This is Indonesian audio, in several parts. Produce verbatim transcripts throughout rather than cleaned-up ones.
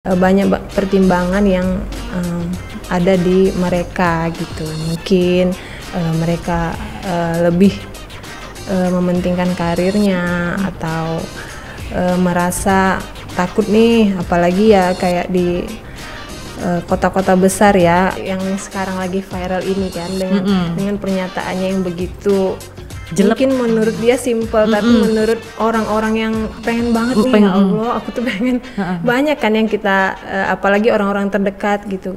uh, banyak pertimbangan yang um, ada di mereka gitu. Mungkin uh, mereka uh, lebih uh, mementingkan karirnya atau uh, merasa takut nih, apalagi ya kayak di uh, kota-kota besar ya yang sekarang lagi viral ini kan dengan mm-hmm. dengan pernyataannya yang begitu jelek. Mungkin menurut dia simple, mm-hmm. tapi menurut orang-orang yang pengen banget nih, pengen, ya Allah aku tuh pengen uh-huh. banyak kan yang kita uh, apalagi orang-orang terdekat gitu.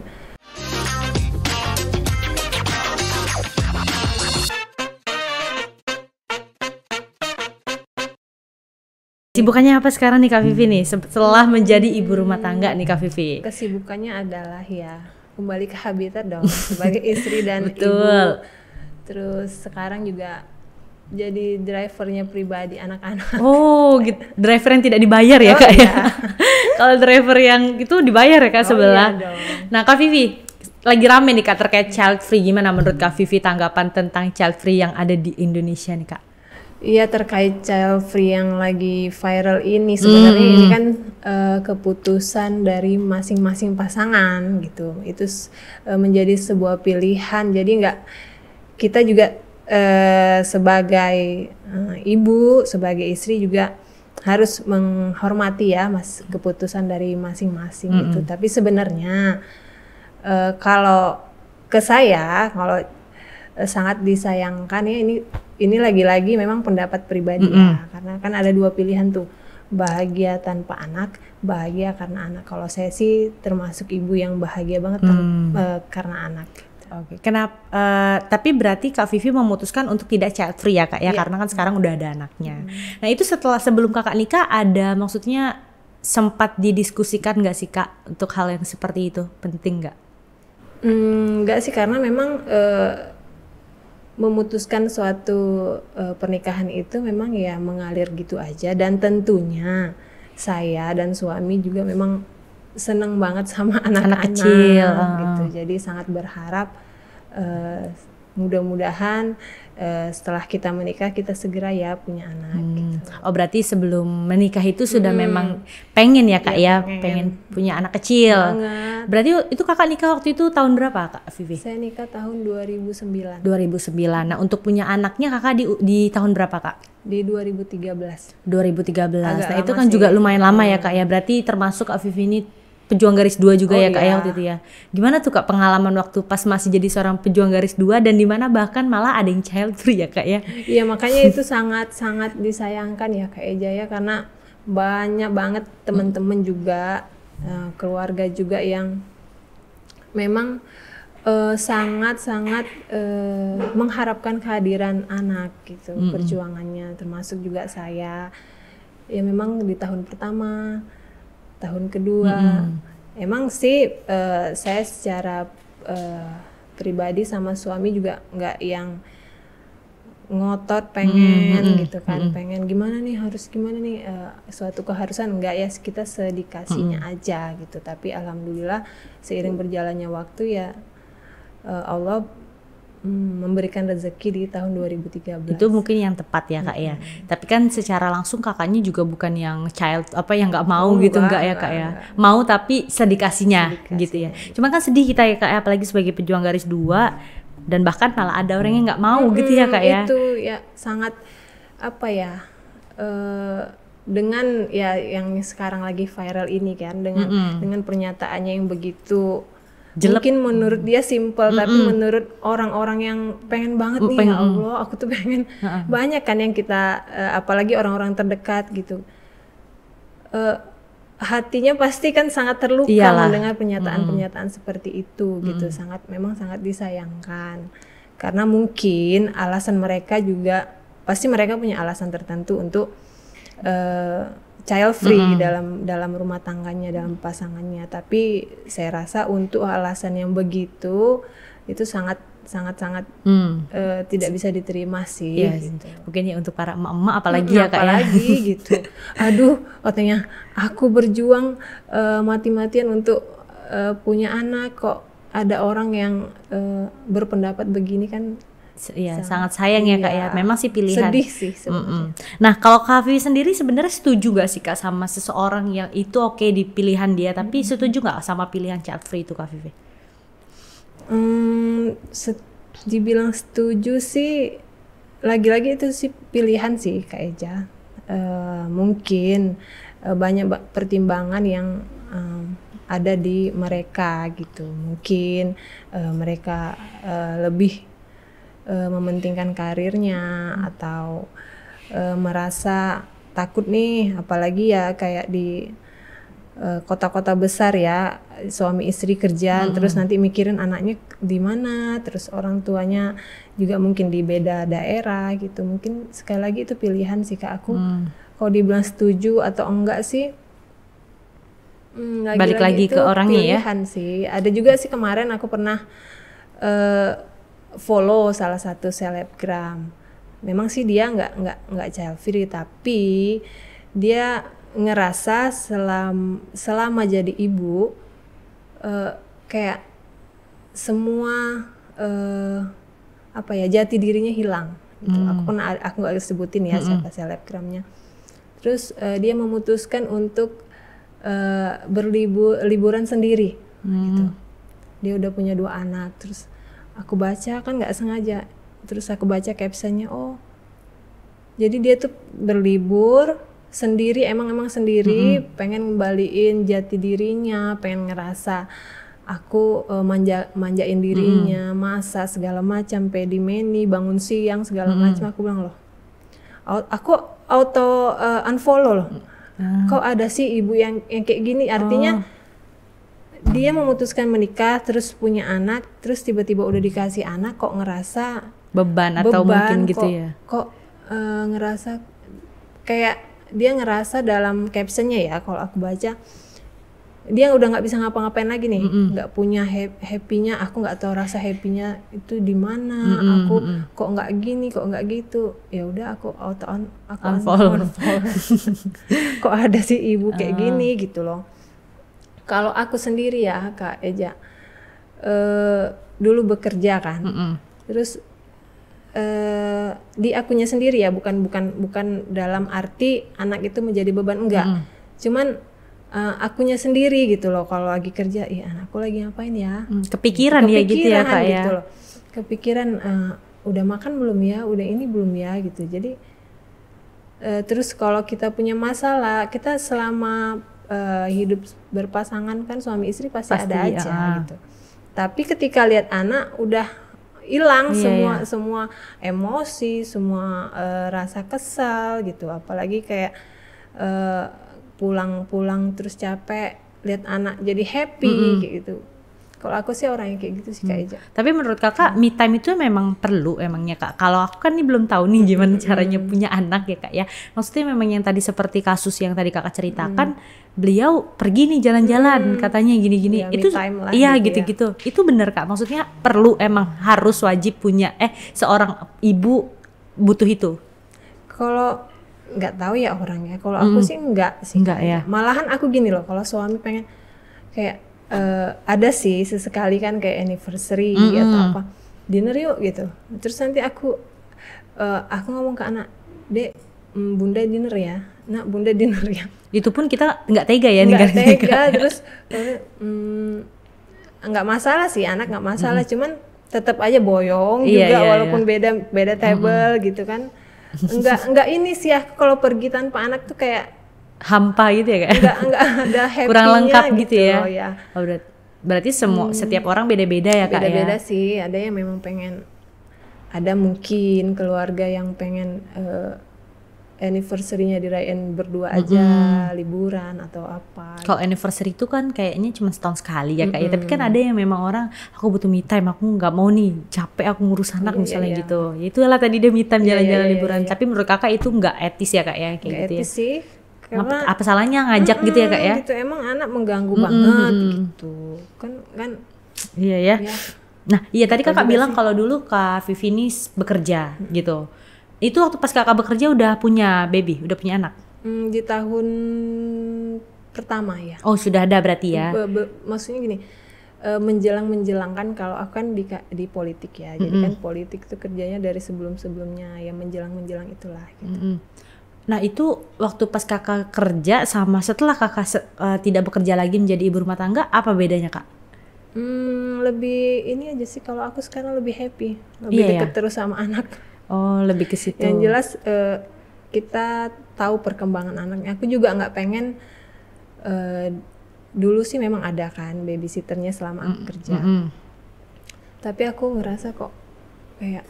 Kesibukannya apa sekarang nih Kak Vivi nih setelah menjadi ibu rumah tangga nih Kak Vivi? Kesibukannya adalah ya kembali ke habitat dong sebagai istri dan Betul. ibu. Terus sekarang juga jadi drivernya pribadi anak-anak. Oh, gitu. Driver yang tidak dibayar ya oh, Kak iya. ya? Kalau driver yang itu dibayar ya Kak oh, sebelah. Iya dong. Nah Kak Vivi, lagi rame nih Kak terkait child free. Gimana menurut Kak Vivi tanggapan tentang child free yang ada di Indonesia nih Kak? Iya, terkait child free yang lagi viral ini sebenarnya mm. ini kan uh, keputusan dari masing-masing pasangan gitu. Itu uh, menjadi sebuah pilihan. Jadi nggak, kita juga uh, sebagai uh, ibu, sebagai istri juga harus menghormati ya mas keputusan dari masing-masing mm. gitu. Tapi sebenarnya uh, kalau ke saya, kalau uh, sangat disayangkan ya ini. Ini lagi-lagi memang pendapat pribadi mm-hmm. ya, karena kan ada dua pilihan tuh, bahagia tanpa anak, bahagia karena anak. Kalau saya sih termasuk ibu yang bahagia banget mm. tan- uh, karena anak. Oke, okay. Kenapa? Uh, tapi berarti Kak Vivi memutuskan untuk tidak child free ya Kak ya, yeah. karena kan sekarang udah ada anaknya. Mm. Nah itu setelah sebelum Kakak nikah ada maksudnya sempat didiskusikan nggak sih Kak untuk hal yang seperti itu, penting nggak? Mm, nggak sih, karena memang uh, memutuskan suatu uh, pernikahan itu memang ya mengalir gitu aja, dan tentunya saya dan suami juga memang seneng banget sama anak-anak kecil gitu. Jadi sangat berharap uh, mudah-mudahan uh, setelah kita menikah kita segera ya punya anak hmm. gitu. Oh berarti sebelum menikah itu sudah hmm. memang pengen ya Kak ya, ya pengen. pengen punya anak kecil banget. Berarti itu Kakak nikah waktu itu tahun berapa Kak Vivi? Saya nikah tahun dua ribu sembilan. dua ribu sembilan. Nah untuk punya anaknya Kakak di, di tahun berapa Kak? Di dua ribu tiga belas. dua ribu tiga belas. Agak nah itu kan sih. Juga lumayan lama ya Kak ya, berarti termasuk Kak Vivi ini pejuang garis dua juga oh, ya Kak iya. ya waktu itu ya. Gimana tuh Kak pengalaman waktu pas masih jadi seorang pejuang garis dua dan dimana bahkan malah ada yang child free ya Kak ya? Iya makanya itu sangat-sangat disayangkan ya Kak Eja ya, karena banyak banget teman-teman hmm. juga uh, keluarga juga yang memang uh, sangat-sangat uh, mengharapkan kehadiran anak gitu hmm. perjuangannya, termasuk juga saya. Ya memang di tahun pertama, tahun kedua, mm-hmm. emang sih uh, saya secara uh, pribadi sama suami juga nggak yang ngotot pengen mm-hmm. gitu kan, mm-hmm. pengen gimana nih harus gimana nih uh, suatu keharusan, nggak ya, kita sedikasinya mm-hmm. aja gitu. Tapi alhamdulillah seiring berjalannya waktu ya uh, Allah Hmm, memberikan rezeki di tahun dua ribu tiga belas. Itu mungkin yang tepat ya Kak hmm. ya. Tapi kan secara langsung kakaknya juga bukan yang child apa yang nggak mau oh, gitu enggak, enggak ya Kak enggak, ya. Enggak. Mau tapi sedikasinya Sedikasi. Gitu ya. Cuma kan sedih kita ya Kak ya, apalagi sebagai pejuang garis dua dan bahkan malah ada orang yang nggak mau hmm, gitu ya Kak ya. Itu ya sangat apa ya uh, dengan ya yang sekarang lagi viral ini kan, dengan mm-hmm. dengan pernyataannya yang begitu jelek. Mungkin menurut dia simple, mm-hmm. tapi menurut orang-orang yang pengen banget nih, pengen. Ya Allah aku tuh pengen uh-uh. banyak kan yang kita uh, apalagi orang-orang terdekat gitu, uh, hatinya pasti kan sangat terluka Iyalah. mendengar pernyataan-pernyataan mm-hmm. seperti itu gitu. mm-hmm. Sangat memang sangat disayangkan, karena mungkin alasan mereka juga pasti mereka punya alasan tertentu untuk uh, child free mm-hmm. dalam dalam rumah tangganya, dalam pasangannya. Tapi saya rasa untuk alasan yang begitu itu sangat sangat sangat mm. uh, tidak bisa diterima sih. Yes. Gitu. Mungkin ya untuk para emak-emak apalagi hmm, ya Kak apalagi ya. gitu. Aduh, katanya aku berjuang uh, mati-matian untuk uh, punya anak, kok ada orang yang uh, berpendapat begini kan. ya sangat, sangat sayang ya Kak ya. Memang sih pilihan. Sedih sih sebenarnya. Nah kalau Kak Vivi sendiri sebenarnya setuju gak sih Kak sama seseorang yang itu oke okay di pilihan dia, tapi mm-hmm. setuju gak sama pilihan child free itu Kak Vivi? Hmm, set, dibilang setuju sih, lagi-lagi itu sih pilihan sih Kak Eja. Uh, mungkin uh, banyak pertimbangan yang um, ada di mereka gitu. Mungkin uh, mereka uh, lebih uh, mementingkan karirnya hmm. atau uh, merasa takut nih, apalagi ya kayak di uh, kota-kota besar ya, suami istri kerja hmm. terus nanti mikirin anaknya di mana, terus orang tuanya juga mungkin di beda daerah gitu. Mungkin sekali lagi itu pilihan sih Kak aku. Hmm. Kalau dibilang setuju atau enggak sih, Hmm, lagi balik lagi ke orangnya ya. Sih. Ada juga sih kemarin aku pernah uh, follow salah satu selebgram. Memang sih dia nggak nggak nggak child free, tapi dia ngerasa selam, selama jadi ibu uh, kayak semua uh, apa ya jati dirinya hilang. Gitu. Hmm. Aku pernah aku nggak sebutin ya hmm. siapa selebgramnya. Terus uh, dia memutuskan untuk Uh, berlibur liburan sendiri hmm. gitu. Dia udah punya dua anak. Terus aku baca kan nggak sengaja. Terus aku baca captionnya, oh jadi dia tuh berlibur sendiri, emang emang sendiri, hmm. pengen ngembaliin jati dirinya, pengen ngerasa aku uh, manja manjain dirinya, hmm. masa segala macam, pedimeni, bangun siang segala hmm. macam. Aku bilang loh, aku auto uh, unfollow loh. Hmm. Kok ada sih ibu yang yang kayak gini, artinya oh. dia memutuskan menikah terus punya anak, terus tiba-tiba udah dikasih anak kok ngerasa beban atau beban, mungkin gitu kok, ya kok uh, ngerasa kayak dia ngerasa dalam captionnya ya, kalau aku baca dia udah nggak bisa ngapa-ngapain lagi nih, nggak mm-mm. punya happy-nya, aku nggak tahu rasa happy-nya itu di mana, mm-mm, aku mm-mm. kok nggak gini, kok nggak gitu, ya udah aku auto on, aku unfollow. Kok ada sih ibu kayak uh. gini gitu loh. Kalau aku sendiri ya Kak Eja, uh, dulu bekerja kan, mm-mm. terus uh, di akunya sendiri ya, bukan bukan bukan dalam arti anak itu menjadi beban, enggak, mm-mm. cuman Uh, akunya sendiri gitu loh, kalau lagi kerja, iya anakku lagi ngapain ya, hmm, kepikiran, kepikiran ya gitu ya Kak gitu ya loh. Kepikiran uh, udah makan belum ya, udah ini belum ya gitu. Jadi uh, terus kalau kita punya masalah, kita selama uh, hidup berpasangan kan suami istri pasti, pasti ada aja ya. Gitu. Tapi ketika lihat anak udah hilang yeah, semua yeah. semua emosi, semua uh, rasa kesal gitu, apalagi kayak uh, pulang-pulang terus capek lihat anak jadi happy mm-hmm. kayak gitu. Kalau aku sih orang yang kayak gitu sih Kak Eja. Hmm. Tapi menurut Kakak me time itu memang perlu emangnya Kak? Kalau aku kan nih belum tahu nih gimana mm-hmm. caranya punya anak ya Kak ya. Maksudnya memang yang tadi seperti kasus yang tadi Kakak ceritakan, mm. beliau pergi nih jalan-jalan mm. katanya gini-gini. Ya, itu iya gitu-gitu. Ya. Itu benar Kak. Maksudnya perlu, emang harus wajib punya eh seorang ibu butuh itu. Kalau nggak tahu ya orangnya, kalau aku mm. sih enggak sih enggak ya. Malahan aku gini loh, kalau suami pengen kayak uh, ada sih sesekali kan kayak anniversary mm-hmm. atau apa, dinner yuk gitu, terus nanti aku uh, aku ngomong ke anak, dek mm, bunda dinner ya, nak bunda dinner ya, itu pun kita nggak tega ya, nggak tega terus mm, nggak masalah sih anak, nggak masalah, mm-hmm. cuman tetap aja boyong iya, juga iya, walaupun iya. beda beda table mm-hmm. gitu kan. Enggak enggak ini sih ya, kalau pergi tanpa anak tuh kayak hampa gitu ya Kak? Enggak enggak ada happy-nya kurang lengkap gitu, gitu ya. ya. Oh, berarti, berarti semua hmm, setiap orang beda-beda ya Kak beda-beda ya? Beda-beda sih, ada yang memang pengen, ada mungkin keluarga yang pengen uh, anniversary-nya dirayain berdua aja, mm-hmm. liburan atau apa. Kalau anniversary itu kan kayaknya cuma setahun sekali ya Kak mm-hmm. ya. Tapi kan ada yang memang orang, aku butuh me time, aku nggak mau nih capek aku ngurus anak yeah, misalnya yeah, gitu. Ya itulah tadi dia me time, jalan-jalan yeah, yeah, liburan. Yeah, yeah. Tapi menurut Kakak itu nggak etis ya Kak ya, kayak gak gitu etis ya. Sih. Karena apa salahnya ngajak gitu ya Kak ya? Gitu, emang anak mengganggu mm-hmm. banget gitu. Kan kan iya ya. ya. Nah, iya tadi Kakak bilang kalau dulu Kak Vivi ini bekerja hmm. gitu. Itu waktu pas Kakak bekerja udah punya baby, udah punya anak? Hmm, di tahun pertama ya. Oh sudah ada berarti ya? Be- be- maksudnya gini, uh, menjelang-menjelangkan, kalau aku kan di di politik ya, mm-hmm. jadi kan politik itu kerjanya dari sebelum-sebelumnya, ya menjelang-menjelang itulah gitu. Mm-hmm. Nah itu waktu pas kakak kerja sama setelah kakak se- uh, tidak bekerja lagi menjadi ibu rumah tangga, apa bedanya kak? Hmm, lebih ini aja sih, kalau aku sekarang lebih happy, lebih iya, dekat ya? terus sama anak. Oh lebih ke situ. Yang jelas uh, kita tahu perkembangan anaknya. Aku juga nggak pengen uh, dulu sih memang ada kan babysitternya selama aku kerja, mm-hmm. tapi aku ngerasa kok kayak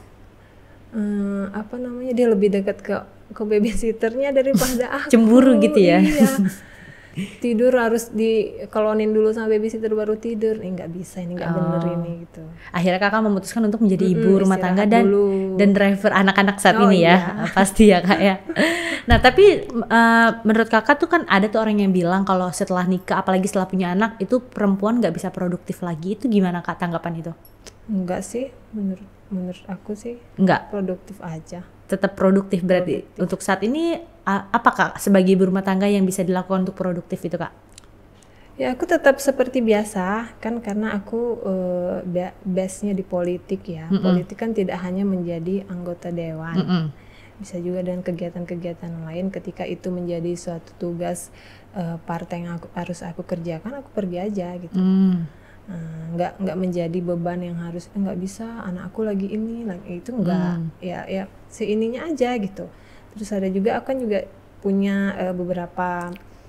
um, apa namanya dia lebih dekat ke ke babysitternya daripada aku. Cemburu gitu ya? Iya. Tidur harus dikolonin dulu sama babysitter baru tidur, ini nggak bisa, ini nggak oh. bener ini gitu. Akhirnya kakak memutuskan untuk menjadi ibu mm-hmm, rumah tangga dan dulu. dan driver anak-anak saat oh, ini iya. ya, pasti ya kak ya. Nah tapi uh, menurut kakak tuh kan ada tuh orang yang bilang kalau setelah nikah, apalagi setelah punya anak, itu perempuan nggak bisa produktif lagi. Itu gimana kak tanggapan itu? Enggak sih, menurut menurut aku sih nggak produktif aja. Tetap produktif berarti produktif. Untuk saat ini apa kak sebagai ibu rumah tangga yang bisa dilakukan untuk produktif itu kak? Ya aku tetap seperti biasa kan, karena aku uh, base-nya di politik ya. Mm-mm. Politik kan tidak hanya menjadi anggota dewan, Mm-mm. bisa juga dengan kegiatan-kegiatan lain. Ketika itu menjadi suatu tugas uh, partai yang aku, harus aku kerjakan, aku pergi aja gitu. Mm. Nah, nggak nggak menjadi beban yang harus eh, nggak bisa anak aku lagi ini lagi itu, enggak. Mm. Ya ya seininya aja gitu. Terus ada juga aku kan juga punya uh, beberapa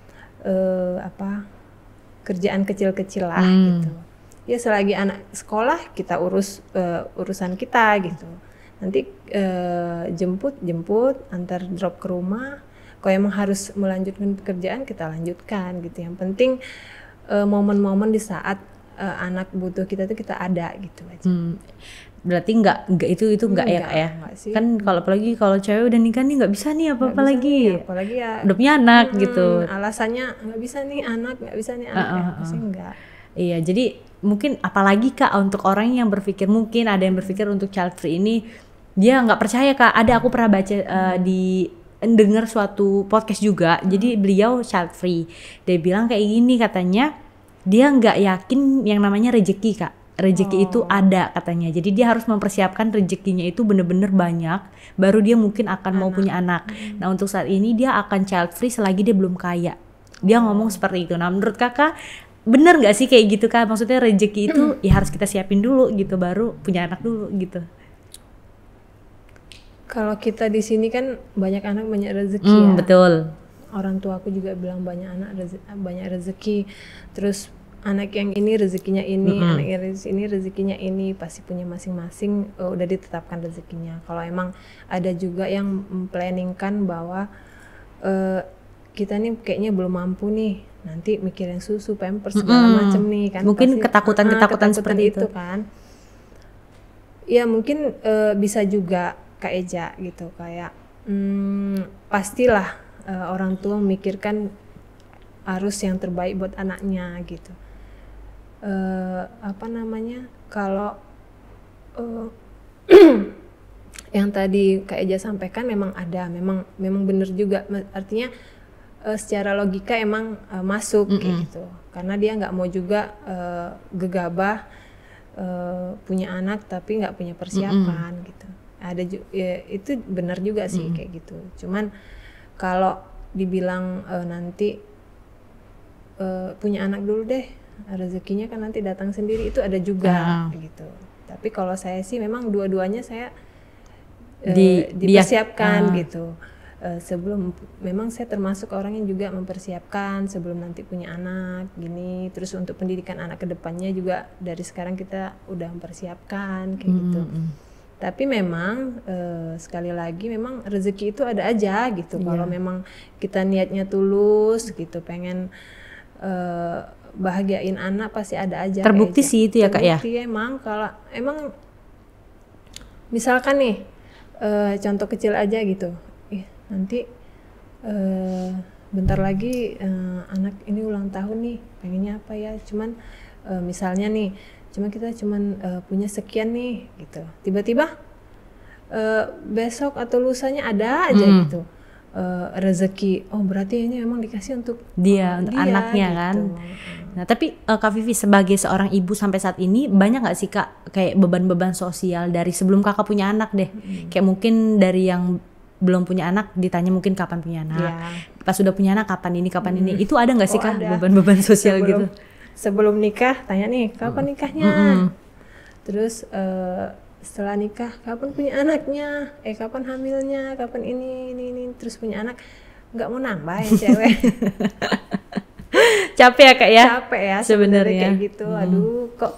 uh, apa kerjaan kecil-kecil lah hmm. gitu. Ya selagi anak sekolah kita urus uh, urusan kita gitu. Nanti uh, jemput jemput antar drop ke rumah. Kalau emang harus melanjutkan pekerjaan kita lanjutkan gitu. Yang penting uh, momen-momen di saat uh, anak butuh kita tuh kita ada gitu aja. Hmm. Berarti nggak nggak itu itu nggak ya kak ya? Kan kalau apalagi kalau cewek udah nikah nih nggak bisa nih apa apa lagi, nih, apalagi ya udah punya anak hmm, gitu. Alasannya nggak bisa nih anak, nggak bisa nih anak, uh, uh, uh. ya pasti enggak. Iya, jadi mungkin apalagi kak untuk orang yang berpikir, mungkin ada yang berpikir untuk child free ini dia nggak percaya kak. Ada aku pernah baca uh, di dengar suatu podcast juga, hmm. jadi beliau child free. Dia bilang kayak gini katanya, dia nggak yakin yang namanya rezeki kak. Rezeki oh. itu ada katanya, jadi dia harus mempersiapkan rezekinya itu bener-bener banyak, baru dia mungkin akan anak. mau punya anak. Hmm. Nah untuk saat ini dia akan child free selagi dia belum kaya. Dia oh. ngomong seperti itu. Nah menurut kakak bener nggak sih kayak gitu kak? Maksudnya rezeki itu ya harus kita siapin dulu gitu, baru punya anak dulu gitu. Kalau kita di sini kan banyak anak banyak rezeki hmm, ya. Betul. Orang tua aku juga bilang banyak anak rezeki, banyak rezeki. Terus anak yang ini rezekinya ini, mm-hmm. anak yang ini rezekinya ini, pasti punya masing-masing, uh, udah ditetapkan rezekinya. Kalau emang ada juga yang memplanningkan bahwa uh, kita nih kayaknya belum mampu nih, nanti mikirin susu, pampers segala mm-hmm. macem nih kan. Mungkin pasti, ketakutan-ketakutan uh, seperti itu. itu kan. Ya mungkin uh, bisa juga Kak Eja gitu, kayak hmm, pastilah uh, orang tua memikirkan harus yang terbaik buat anaknya gitu. Uh, apa namanya kalau uh, yang tadi Kak Eja sampaikan memang ada, memang memang benar juga, artinya uh, secara logika emang uh, masuk mm-hmm. kayak gitu, karena dia nggak mau juga uh, gegabah uh, punya anak tapi nggak punya persiapan mm-hmm. gitu. Ada ju- ya, itu benar juga sih mm-hmm. kayak gitu. Cuman kalau dibilang uh, nanti uh, punya anak dulu deh, rezekinya kan nanti datang sendiri, itu ada juga uh. gitu. Tapi kalau saya sih memang dua-duanya saya Di, uh, dipersiapkan uh. gitu. Uh, sebelum memang saya termasuk orang yang juga mempersiapkan sebelum nanti punya anak gini. Terus untuk pendidikan anak kedepannya juga dari sekarang kita udah mempersiapkan kayak mm-hmm. gitu. Tapi memang uh, sekali lagi memang rezeki itu ada aja gitu. Yeah. Kalau memang kita niatnya tulus gitu, pengen uh, bahagiain anak, pasti ada aja. Terbukti sih itu ya kak ya. Terbukti emang kalau emang misalkan nih uh, contoh kecil aja gitu, ih nanti uh, bentar lagi uh, anak ini ulang tahun nih, pengennya apa ya? Cuman uh, misalnya nih, cuma kita cuman uh, punya sekian nih gitu. Tiba-tiba uh, besok atau lusanya ada aja hmm. gitu. Uh, rezeki, oh berarti ini memang dikasih untuk dia, untuk dia, anaknya gitu. kan. Nah tapi uh, Kak Vivi sebagai seorang ibu sampai saat ini banyak nggak sih Kak kayak beban-beban sosial dari sebelum Kakak punya anak deh? Hmm. Kayak mungkin dari yang belum punya anak ditanya mungkin kapan punya anak, yeah. Pas sudah punya anak kapan ini kapan hmm. ini, itu ada nggak sih oh, Kak ada. beban-beban sosial sebelum, gitu? Sebelum nikah tanya nih kapan nikahnya, hmm. terus uh, setelah nikah kapan punya anaknya, eh kapan hamilnya, kapan ini ini ini, terus punya anak nggak mau nambah ya cewek. Capek ya Kak ya? Capek ya sebenarnya kayak gitu. Hmm. Aduh kok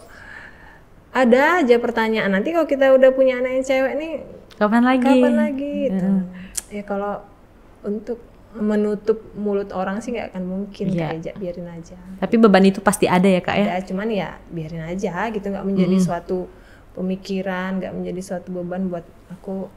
ada aja pertanyaan, nanti kalau kita udah punya anak yang cewek nih kapan lagi? Kapan lagi? Gitu. Hmm. Ya kalau untuk menutup mulut orang sih nggak akan mungkin, ya. Kayak biarin aja. Tapi beban itu pasti ada ya Kak ya? Ada, cuman ya biarin aja gitu, nggak menjadi hmm. suatu pemikiran, nggak menjadi suatu beban buat aku.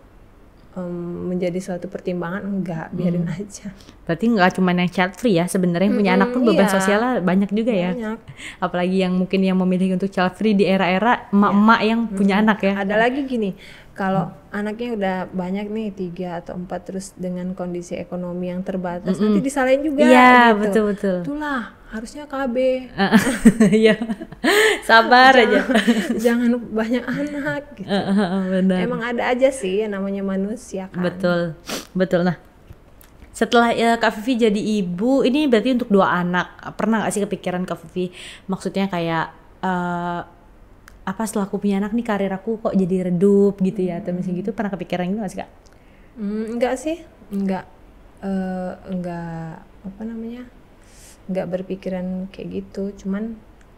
Um, menjadi suatu pertimbangan, enggak, biarin hmm. aja. Berarti enggak cuma yang child free ya sebenarnya, hmm, punya anak pun beban iya. sosialnya banyak juga banyak. Ya. Apalagi yang mungkin yang memilih untuk child free di era-era emak-emak ya. yang hmm. punya anak ya. Ada lagi gini, kalau hmm. anaknya udah banyak nih tiga atau empat terus dengan kondisi ekonomi yang terbatas, hmm. nanti disalahin juga. Iya gitu. betul betul. Itulah harusnya K B. Iya. Sabar jangan, aja. Jangan banyak anak gitu. Benar. Emang ada aja sih yang namanya manusia kan. Betul. Betul. Nah, setelah ya, Kak Vivi jadi ibu, ini berarti untuk dua anak. Pernah gak sih kepikiran Kak Vivi maksudnya kayak uh, apa setelah aku punya anak nih karir aku kok jadi redup gitu ya, atau misalnya gitu, pernah kepikiran gitu gak sih Kak? Hmm, enggak sih, enggak uh, enggak apa namanya enggak berpikiran kayak gitu, cuman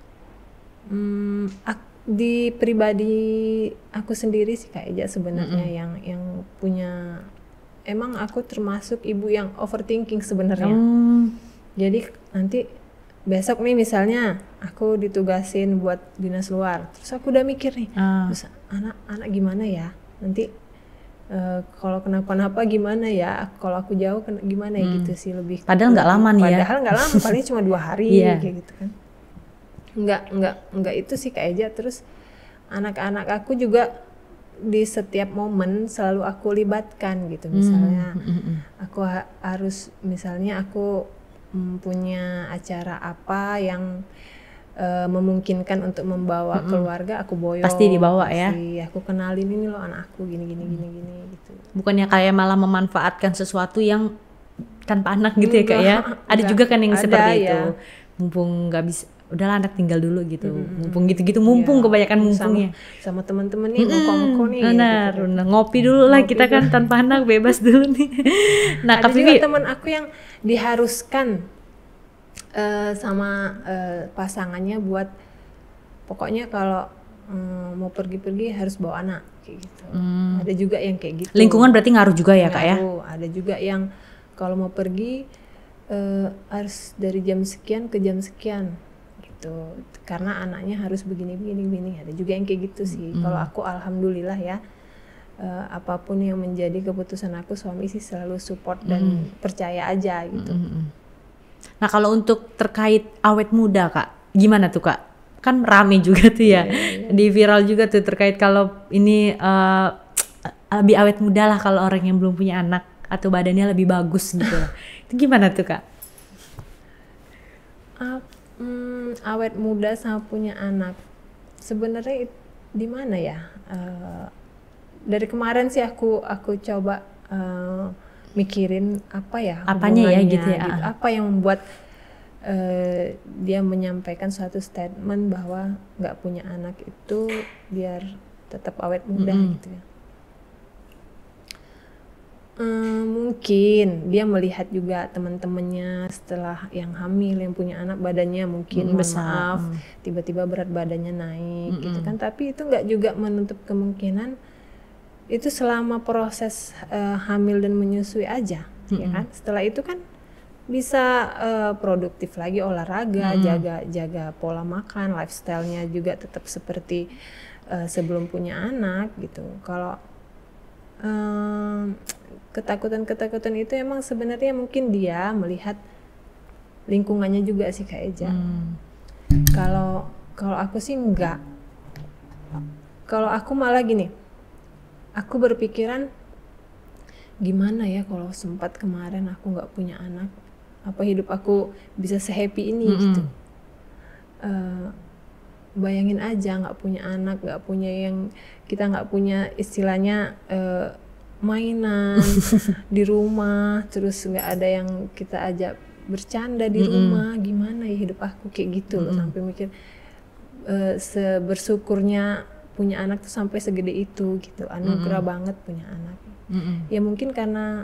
hmm, ak, di pribadi aku sendiri sih Kak Eja sebenarnya mm-hmm. yang yang punya, emang aku termasuk ibu yang overthinking sebenarnya. Mm. Jadi nanti besok nih misalnya aku ditugasin buat dinas luar, terus aku udah mikir nih, uh. terus anak-anak gimana ya nanti uh, kalau kenapa-napa gimana ya, kalau aku jauh gimana ya, hmm. gitu sih lebih. Padahal nggak lama nih ya. Padahal nggak lama, paling cuma dua hari yeah. kayak gitu kan. Nggak nggak nggak itu sih Kak Eja. Terus anak-anak aku juga di setiap momen selalu aku libatkan gitu. Misalnya hmm. aku ha- harus misalnya aku punya acara apa yang uh, memungkinkan untuk membawa mm-hmm. keluarga, aku boyong. Pasti dibawa ya. Aku kenalin ini loh anak aku gini gini mm. gini gini gitu. Bukannya kayak malah memanfaatkan sesuatu yang tanpa anak gitu enggak, ya Kak ya. Ada enggak, juga kan yang ada, seperti ya. Itu. Mumpung nggak bisa, udahlah anak tinggal dulu gitu. Mm-hmm. Mumpung gitu-gitu, mumpung ya, kebanyakan mumpungnya. Sama, sama teman-teman nih, mm-hmm. ngoko-ngoko nih. Benar, gitu, gitu. Ngopi dulu lah ngopi kita dulu. Kan tanpa anak bebas dulu nih. Nah, ada juga teman aku yang diharuskan uh, sama uh, pasangannya buat pokoknya kalau um, mau pergi-pergi harus bawa anak kayak gitu. Hmm. Ada juga yang kayak gitu. Lingkungan berarti ngaruh juga ya, ngaruh. Kak ya? Ada juga yang kalau mau pergi uh, harus dari jam sekian ke jam sekian gitu. Karena anaknya harus begini begini begini. Ada juga yang kayak gitu sih. Hmm. Kalau aku alhamdulillah ya. Uh, apapun yang menjadi keputusan aku, suami sih selalu support dan mm. percaya aja gitu. Mm-hmm. Nah kalau untuk terkait awet muda Kak, gimana tuh Kak? Kan rame juga tuh ya, yeah, yeah. di viral juga tuh terkait kalau ini uh, lebih awet muda lah kalau orang yang belum punya anak atau badannya lebih bagus gitu. Itu gimana tuh Kak? Uh, mm, awet muda sama punya anak, sebenarnya di mana ya? Uh, Dari kemarin sih aku aku coba uh, mikirin apa ya apanya ya gitu ya gitu. Apa yang membuat uh, dia menyampaikan suatu statement bahwa nggak punya anak itu biar tetap awet muda mm-hmm. gitu ya. Uh, mungkin dia melihat juga teman-temannya setelah yang hamil yang punya anak badannya mungkin mm, besar. Maaf mm. tiba-tiba berat badannya naik mm-hmm. gitu kan, tapi itu nggak juga menutup kemungkinan itu selama proses uh, hamil dan menyusui aja, mm-hmm. ya kan. Setelah itu kan bisa uh, produktif lagi, olahraga, mm-hmm. jaga jaga pola makan, lifestyle-nya juga tetap seperti uh, sebelum punya anak gitu. Kalau uh, ketakutan-ketakutan itu emang sebenarnya mungkin dia melihat lingkungannya juga sih Kak Eja. Kalau mm. kalau aku sih enggak. Kalau aku malah gini. Aku berpikiran gimana ya kalau sempat kemarin aku nggak punya anak, apa hidup aku bisa sehappy ini mm-hmm. gitu. uh, bayangin aja nggak punya anak, nggak punya yang kita nggak punya istilahnya uh, mainan di rumah, terus nggak ada yang kita ajak bercanda di mm-hmm. rumah, gimana ya hidup aku kayak gitu mm-hmm. loh, sampai mikir uh, sebersyukurnya punya anak tuh sampai segede itu gitu, anugerah mm-hmm. banget punya anak. Mm-hmm. Ya mungkin karena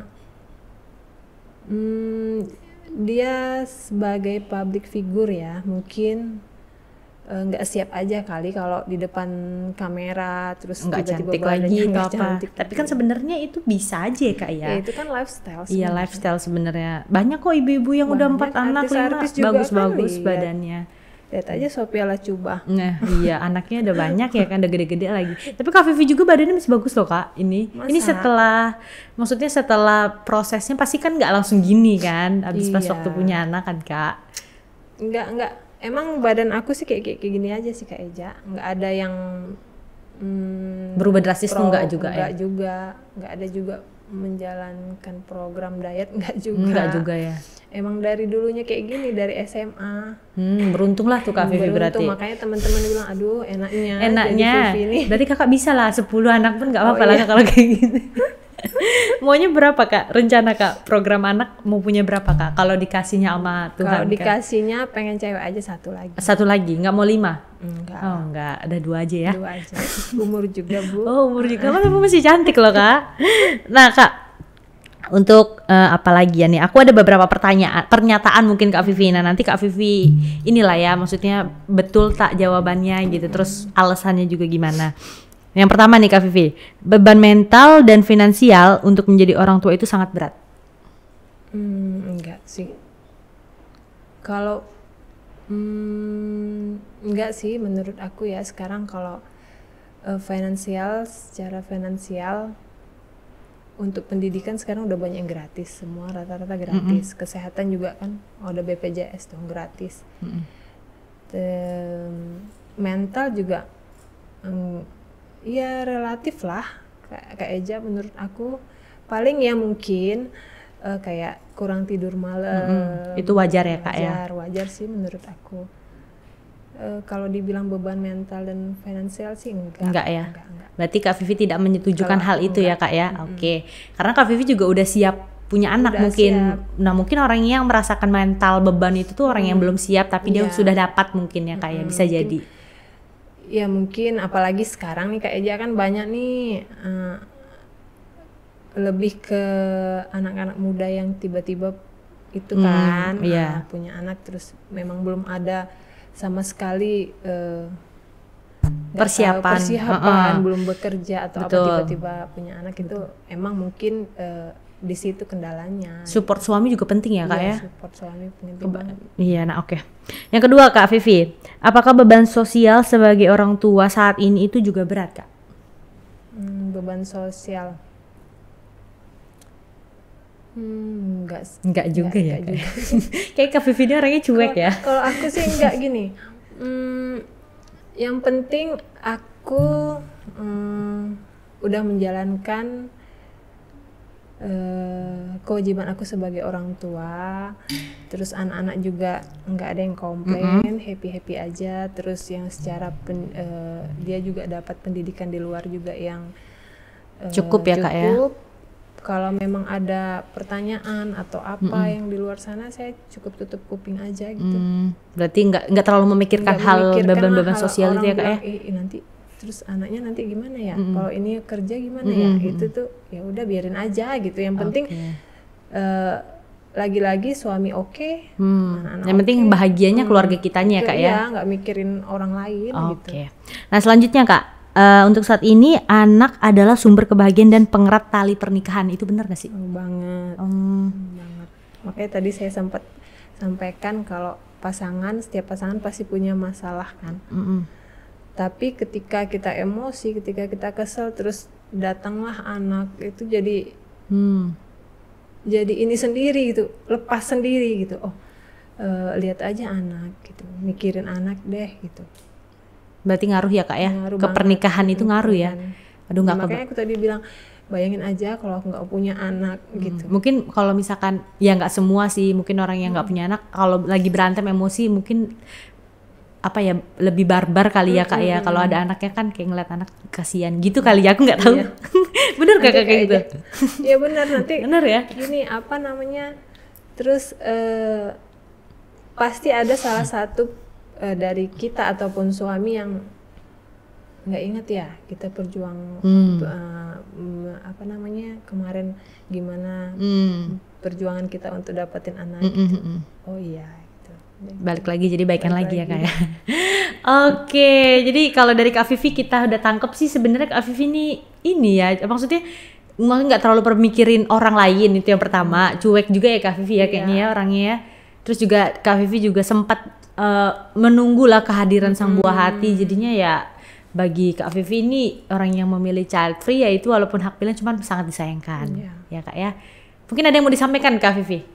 hmm, dia sebagai public figure ya, mungkin nggak uh, siap aja kali kalau di depan kamera terus nggak tiba-tiba cantik lagi nggak apa cantik. Tapi kan sebenarnya itu bisa aja ya kak ya, ya itu kan lifestyle sebenernya. Iya lifestyle sebenarnya, banyak kok ibu-ibu yang banyak, udah empat anak lima bagus-bagus kan badannya. Lihat aja Sophia Lacuba. Nah iya anaknya udah banyak ya kan, udah gede-gede lagi. Tapi Kak Vivi juga badannya masih bagus loh kak. Ini Masa? Ini setelah, maksudnya setelah prosesnya pasti kan nggak langsung gini kan, abis iya. pas waktu punya anak kan kak. Nggak nggak. Emang badan aku sih kayak, kayak kayak gini aja sih Kak Eja, nggak ada yang hmm, berubah drastis tuh nggak juga nggak ya? juga, nggak ada juga menjalankan program diet, nggak juga. Nggak juga ya. Emang dari dulunya kayak gini dari S M A. Hmm, beruntung lah tuh Kak Vivi berarti. Beruntung, makanya teman-teman bilang aduh enaknya. Enaknya. Berarti kakak bisa lah sepuluh anak pun nggak apa-apa oh, lah iya. kalau kayak gitu. Maunya berapa kak? Rencana kak program anak mau punya berapa kak? Kalau dikasihnya sama Tuhan? Kalau dikasihnya pengen cewek aja satu lagi. Satu lagi, nggak mau lima? Enggak. Oh enggak, ada dua aja ya? Dua aja. Umur juga bu. Oh umur juga, kan masih cantik loh kak. Nah kak, untuk uh, apa lagi ya nih? Aku ada beberapa pertanyaan, pernyataan mungkin Kak Vivi. Nah nanti Kak Vivi inilah ya, maksudnya betul tak jawabannya gitu. Terus alasannya juga gimana? Yang pertama nih Kak Vivi, beban mental dan finansial untuk menjadi orang tua itu sangat berat. Hmm, enggak sih. Kalau hmm, enggak sih menurut aku ya sekarang kalau uh, finansial, secara finansial untuk pendidikan sekarang udah banyak yang gratis, semua rata-rata gratis. Mm-hmm. Kesehatan juga kan ada B P J S dong gratis. Mm-hmm. The, mental juga um, ya relatif lah Kak Eja, menurut aku paling ya mungkin uh, kayak kurang tidur malam. Mm-hmm. Itu wajar ya Kak wajar, ya? Wajar sih menurut aku. Uh, kalau dibilang beban mental dan finansial sih enggak. Enggak ya? Enggak, enggak. Berarti Kak Vivi tidak menyetujukan kalau hal itu enggak. Ya Kak ya? Mm-hmm. Oke. Okay. Karena Kak Vivi juga udah siap punya anak udah mungkin. Siap. Nah mungkin orang yang merasakan mental beban itu tuh orang hmm. yang belum siap tapi yeah. dia sudah dapat mungkin ya Kak ya? Mm-hmm. Bisa mungkin, jadi. Ya mungkin apalagi sekarang nih Kak Eja kan banyak nih uh, lebih ke anak-anak muda yang tiba-tiba itu kan hmm, iya. uh, punya anak terus memang belum ada sama sekali uh, persiapan, tahu, persiapan uh-uh. belum bekerja atau Betul. Apa tiba-tiba punya anak itu emang mungkin uh, di situ kendalanya. Support suami juga penting ya Kak iya, ya? Support suami penting Keba- banget. Iya, nah oke. Okay. Yang kedua Kak Vivi, apakah beban sosial sebagai orang tua saat ini itu juga berat Kak? Hmm, beban sosial. Hmm, enggak. Enggak juga enggak, ya enggak Kak. Kayak Kak Vivi ini orangnya cuek kalo, ya. Kalau aku sih enggak gini. Hmm, yang penting aku hmm, udah menjalankan Uh, kewajiban aku sebagai orang tua, terus anak-anak juga nggak ada yang komplain, mm-hmm. happy-happy aja, terus yang secara pen, uh, dia juga dapat pendidikan di luar juga yang uh, cukup ya cukup. Kak ya. Kalau memang ada pertanyaan atau apa mm-hmm. yang di luar sana, saya cukup tutup kuping aja gitu. Mm, berarti nggak nggak terlalu memikirkan nggak hal memikirkan beban-beban sosial itu ya Kak ya. Eh, nanti terus anaknya nanti gimana ya, mm-hmm. kalau ini kerja gimana mm-hmm. ya, itu tuh ya udah biarin aja gitu. Yang penting okay. uh, lagi-lagi suami oke, okay, hmm. yang penting okay. bahagianya hmm. keluarga kitanya ya Kak ya, nggak mikirin orang lain okay. gitu. Nah selanjutnya Kak, uh, untuk saat ini anak adalah sumber kebahagiaan dan pengerat tali pernikahan, itu benar gak sih? Oh, banget, um. banget. Makanya tadi saya sempat sampaikan kalau pasangan, setiap pasangan pasti punya masalah kan. Mm-mm. Tapi ketika kita emosi, ketika kita kesel, terus datanglah anak, itu jadi hmm. jadi ini sendiri gitu, lepas sendiri gitu. Oh, uh, lihat aja anak gitu, mikirin anak deh gitu. Berarti ngaruh ya Kak ya, ngaruh ke pernikahan itu ngaruh ya. Aduh nggak. Makanya aku tadi bilang, bayangin aja kalau aku nggak punya anak hmm. gitu. Mungkin kalau misalkan ya nggak semua sih, mungkin orang yang nggak hmm. punya anak kalau lagi berantem emosi mungkin apa ya lebih barbar kali ya kak ya. Kalau ada anaknya kan kayak ngeliat anak kasihan gitu kali ya, aku nggak tahu. Iya. Bener gak kayak gitu? Iya benar, nanti bener ya. Gini apa namanya? Terus uh, pasti ada salah satu uh, dari kita ataupun suami yang nggak ingat ya kita perjuang hmm. uh, apa namanya kemarin gimana hmm. perjuangan kita untuk dapetin anak hmm, gitu. Hmm, hmm. Oh iya. Balik lagi jadi baikan lagi, lagi ya kak ya. Oke, jadi kalau dari Kak Vivi kita udah tangkep sih sebenarnya Kak Vivi ini ini ya maksudnya nggak terlalu permikirin orang lain, itu yang pertama. Cuek juga ya Kak Vivi ya kayaknya yeah. ya orangnya ya. Terus juga Kak Vivi juga sempat uh, menunggu lah kehadiran sang buah hmm. hati, jadinya ya bagi Kak Vivi ini orang yang memilih child free ya itu walaupun hak pilih cuma sangat disayangkan yeah. ya kak ya. Mungkin ada yang mau disampaikan Kak Vivi?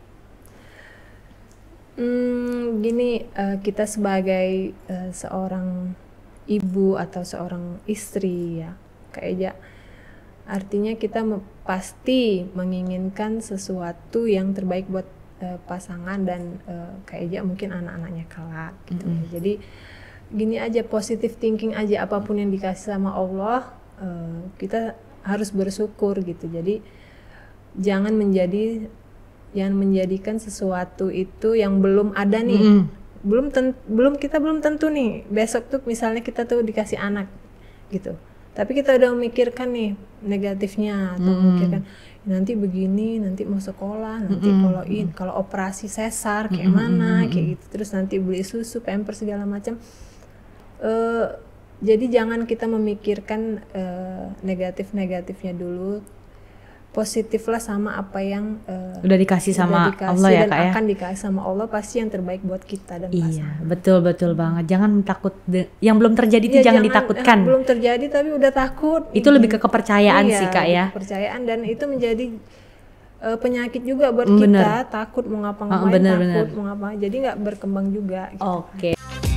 Hmm, gini uh, kita sebagai uh, seorang ibu atau seorang istri ya Kak Eja, artinya kita me- pasti menginginkan sesuatu yang terbaik buat uh, pasangan dan uh, Kak Eja mungkin anak-anaknya kelak gitu mm-hmm. ya. Jadi gini aja, positive thinking aja, apapun yang dikasih sama Allah uh, kita harus bersyukur gitu. Jadi jangan menjadi jangan menjadikan sesuatu itu yang belum ada nih, mm-hmm. belum ten, belum kita belum tentu nih besok tuh misalnya kita tuh dikasih anak gitu, tapi kita udah memikirkan nih negatifnya atau mm-hmm. memikirkan nanti begini, nanti mau sekolah, nanti mm-hmm. kalau in kalau operasi sesar kayak mm-hmm. mana kayak gitu, terus nanti beli susu, pampers segala macam. Uh, jadi jangan kita memikirkan uh, negatif-negatifnya dulu, positiflah sama apa yang uh, udah dikasih sama dikasih Allah ya dan kak ya. Akan dikasih sama Allah pasti yang terbaik buat kita dan iya, pasangan. Iya betul betul banget. Jangan takut de- yang belum terjadi itu ya, jangan, jangan ditakutkan. Eh, belum terjadi tapi udah takut. Itu lebih ke kepercayaan iya, sih kak ya. Kepercayaan dan itu menjadi uh, penyakit juga buat bener. kita, takut mau ngapa-ngapain, oh, bener, takut bener. mau ngapa, jadi nggak berkembang juga. Gitu. Oke. Okay.